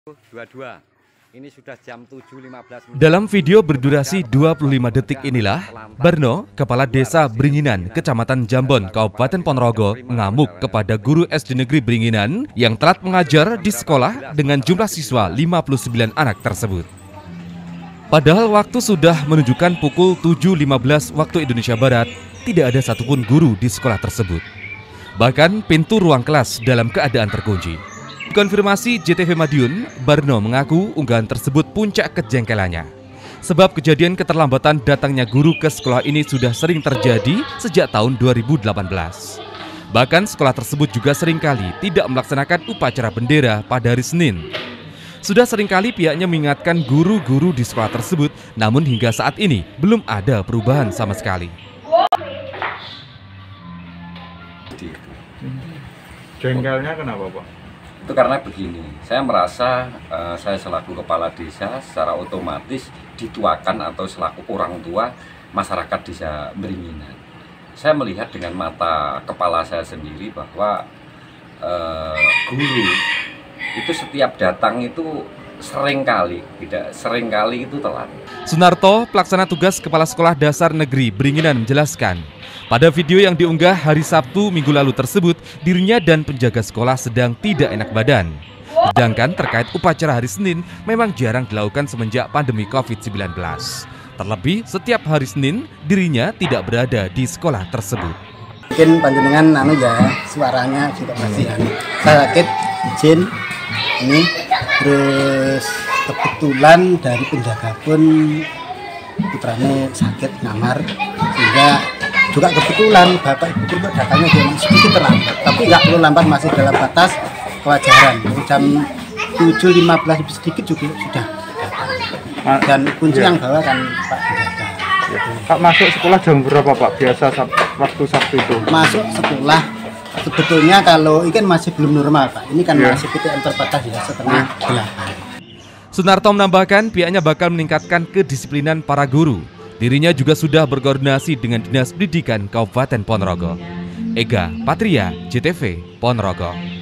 22. Ini sudah jam 7.15. Dalam video berdurasi 25 detik inilah, Barno, Kepala Desa Beringinan, Kecamatan Jambon, Kabupaten Ponorogo, ngamuk kepada guru SD Negeri Beringinan yang telat mengajar di sekolah dengan jumlah siswa 59 anak tersebut. Padahal waktu sudah menunjukkan pukul 7.15 waktu Indonesia Barat, tidak ada satupun guru di sekolah tersebut. Bahkan pintu ruang kelas dalam keadaan terkunci. Konfirmasi JTV Madiun, Barno mengaku unggahan tersebut puncak kejengkelannya. Sebab kejadian keterlambatan datangnya guru ke sekolah ini sudah sering terjadi sejak tahun 2018. Bahkan sekolah tersebut juga seringkali tidak melaksanakan upacara bendera pada hari Senin. Sudah seringkali pihaknya mengingatkan guru-guru di sekolah tersebut, namun hingga saat ini belum ada perubahan sama sekali. Jengkelnya kenapa, Pak? Itu karena begini, saya merasa saya selaku kepala desa secara otomatis dituakan atau selaku orang tua masyarakat desa Beringinan. Saya melihat dengan mata kepala saya sendiri bahwa guru itu setiap datang itu seringkali itu telat. Sunarto, pelaksana tugas Kepala Sekolah Dasar Negeri Beringinan menjelaskan, pada video yang diunggah hari Sabtu minggu lalu tersebut, dirinya dan penjaga sekolah sedang tidak enak badan. Sedangkan terkait upacara hari Senin memang jarang dilakukan semenjak pandemi COVID-19. Terlebih, setiap hari Senin dirinya tidak berada di sekolah tersebut. Mungkin panjenengan suaranya juga masih saya sakit izin ini, terus kebetulan dari penjaga pun putranya sakit ngamar, sehingga juga kebetulan bapak ibu pun datangnya sedikit terlambat, tapi nggak perlu lambat, masih dalam batas kewajaran. Jam 7.15 sedikit juga sudah datang. Dan kunci yang bawa kan Pak penjaga. Pak masuk sekolah jam berapa, Pak? Biasa waktu Sabtu itu? Masuk sekolah sebetulnya kalau ini kan masih belum normal, Pak. Ini kan masih PTM terbatas ya, setengah 8. Sunarto menambahkan pihaknya bakal meningkatkan kedisiplinan para guru. Dirinya juga sudah berkoordinasi dengan Dinas Pendidikan Kabupaten Ponorogo. Ega Patria, JTV, Ponorogo.